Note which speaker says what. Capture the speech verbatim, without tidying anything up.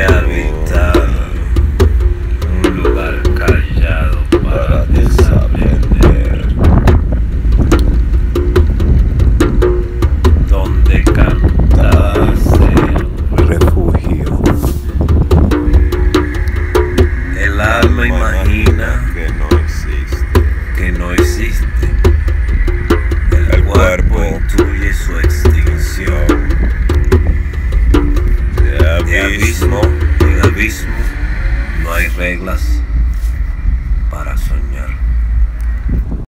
Speaker 1: habitar un lugar callado para desaprender, donde cantar sea un refugio. El alma imagina
Speaker 2: que no existe,
Speaker 1: que no existe. El cuerpo intuye su extinción.
Speaker 2: de
Speaker 1: De abismo
Speaker 2: abismo
Speaker 1: en abismo no hay reglas.